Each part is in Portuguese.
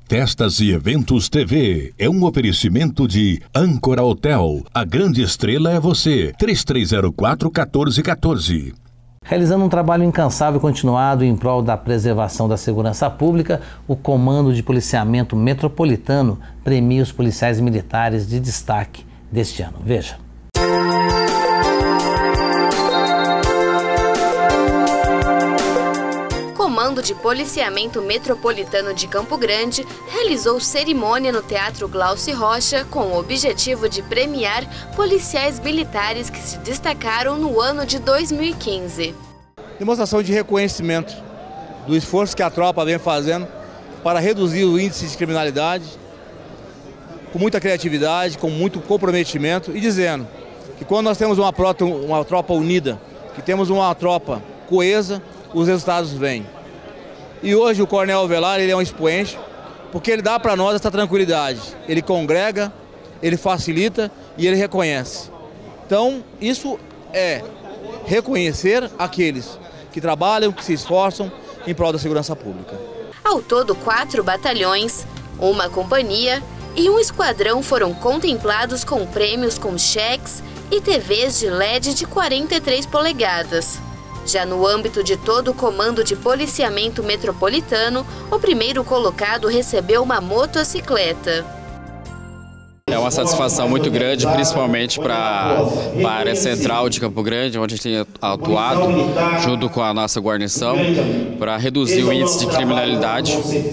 Festas e Eventos TV é um oferecimento de Âncora Hotel. A grande estrela é você. 3304-1414. Realizando um trabalho incansável e continuado em prol da preservação da segurança pública, o Comando de Policiamento Metropolitano premia os policiais militares de destaque deste ano. Veja. O Comando de Policiamento Metropolitano de Campo Grande realizou cerimônia no Teatro Glauci Rocha com o objetivo de premiar policiais militares que se destacaram no ano de 2015. Demonstração de reconhecimento do esforço que a tropa vem fazendo para reduzir o índice de criminalidade, com muita criatividade, com muito comprometimento, e dizendo que quando nós temos uma tropa unida, que temos uma tropa coesa, os resultados vêm. E hoje o Coronel Avelar, ele é um expoente, porque ele dá para nós essa tranquilidade. Ele congrega, ele facilita e ele reconhece. Então, isso é reconhecer aqueles que trabalham, que se esforçam em prol da segurança pública. Ao todo, 4 batalhões, uma companhia e um esquadrão foram contemplados com prêmios com cheques e TVs de LED de 43 polegadas. Já no âmbito de todo o Comando de Policiamento Metropolitano, o primeiro colocado recebeu uma motocicleta. É uma satisfação muito grande, principalmente para a área central de Campo Grande, onde a gente tem atuado junto com a nossa guarnição para reduzir o índice de criminalidade,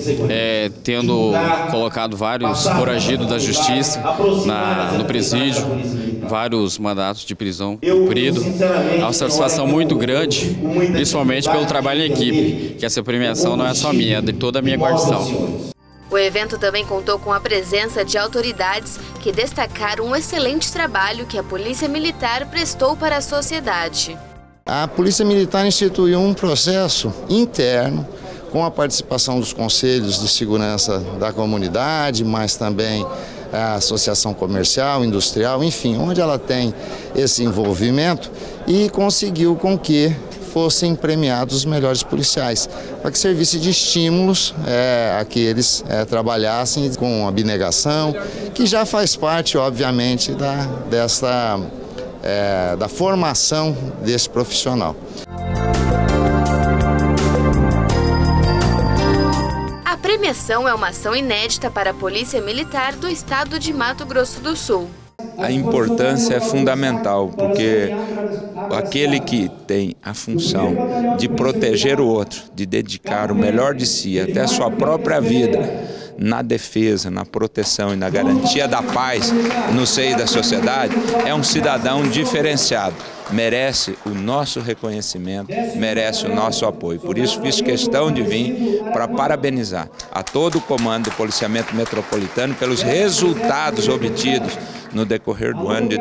tendo colocado vários foragidos da justiça no presídio, vários mandatos de prisão cumpridos. É uma satisfação muito grande, principalmente pelo trabalho em equipe, que essa premiação não é só minha, é de toda a minha guarnição. O evento também contou com a presença de autoridades que destacaram o excelente trabalho que a Polícia Militar prestou para a sociedade. A Polícia Militar instituiu um processo interno com a participação dos conselhos de segurança da comunidade, mas também a associação comercial, industrial, enfim, onde ela tem esse envolvimento, e conseguiu com que fossem premiados os melhores policiais, para que servisse de estímulos a que eles trabalhassem com abnegação, que já faz parte, obviamente, da formação desse profissional. A premiação é uma ação inédita para a Polícia Militar do Estado de Mato Grosso do Sul. A importância é fundamental, porque aquele que tem a função de proteger o outro, de dedicar o melhor de si, até a sua própria vida, na defesa, na proteção e na garantia da paz no seio da sociedade, é um cidadão diferenciado. Merece o nosso reconhecimento, merece o nosso apoio. Por isso fiz questão de vir para parabenizar a todo o Comando de Policiamento Metropolitano pelos resultados obtidos no decorrer do ano de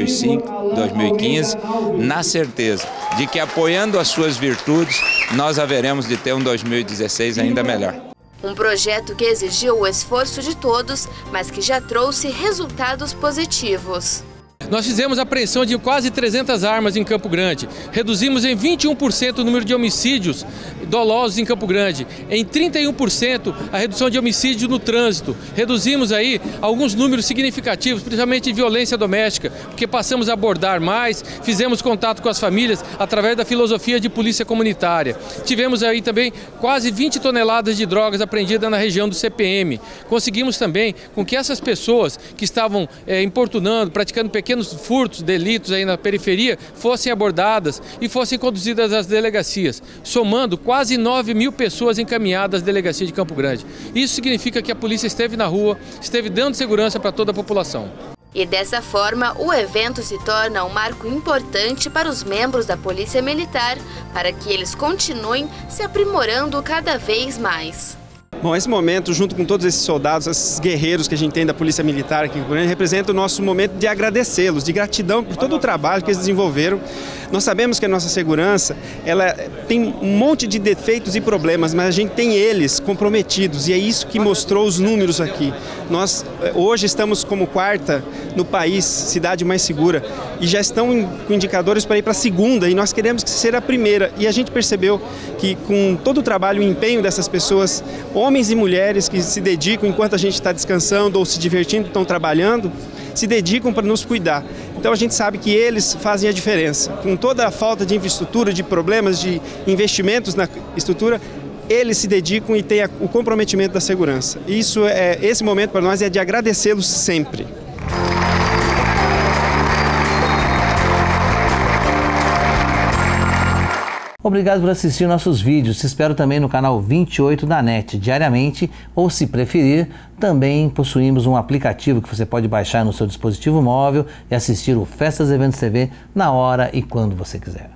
2015, na certeza de que, apoiando as suas virtudes, nós haveremos de ter um 2016 ainda melhor. Um projeto que exigiu o esforço de todos, mas que já trouxe resultados positivos. Nós fizemos a apreensão de quase 300 armas em Campo Grande, reduzimos em 21% o número de homicídios dolosos em Campo Grande, em 31% a redução de homicídio no trânsito. Reduzimos aí alguns números significativos, principalmente de violência doméstica, porque passamos a abordar mais, fizemos contato com as famílias através da filosofia de polícia comunitária. Tivemos aí também quase 20 toneladas de drogas apreendidas na região do CPM. Conseguimos também com que essas pessoas que estavam importunando, praticando pequenos furtos, delitos aí na periferia, fossem abordadas e fossem conduzidas às delegacias, somando quase 9.000 pessoas encaminhadas às delegacias de Campo Grande. Isso significa que a polícia esteve na rua, esteve dando segurança para toda a população. E dessa forma, o evento se torna um marco importante para os membros da Polícia Militar, para que eles continuem se aprimorando cada vez mais. Bom, esse momento, junto com todos esses soldados, esses guerreiros que a gente tem da Polícia Militar aqui em Campo Grande, representa o nosso momento de agradecê-los, de gratidão por todo o trabalho que eles desenvolveram. Nós sabemos que a nossa segurança, ela tem um monte de defeitos e problemas, mas a gente tem eles comprometidos, e é isso que mostrou os números aqui. Nós hoje estamos como 4ª no país, cidade mais segura, e já estão com indicadores para ir para a 2ª, e nós queremos que seja a 1ª. E a gente percebeu que com todo o trabalho e empenho dessas pessoas, homens homens e mulheres que se dedicam enquanto a gente está descansando ou se divertindo, estão trabalhando, se dedicam para nos cuidar. Então a gente sabe que eles fazem a diferença. Com toda a falta de infraestrutura, de problemas, de investimentos na estrutura, eles se dedicam e têm o comprometimento da segurança. Esse momento para nós é de agradecê-los sempre. Obrigado por assistir nossos vídeos. Te espero também no canal 28 da NET diariamente, ou se preferir, também possuímos um aplicativo que você pode baixar no seu dispositivo móvel e assistir o Festas Eventos TV na hora e quando você quiser.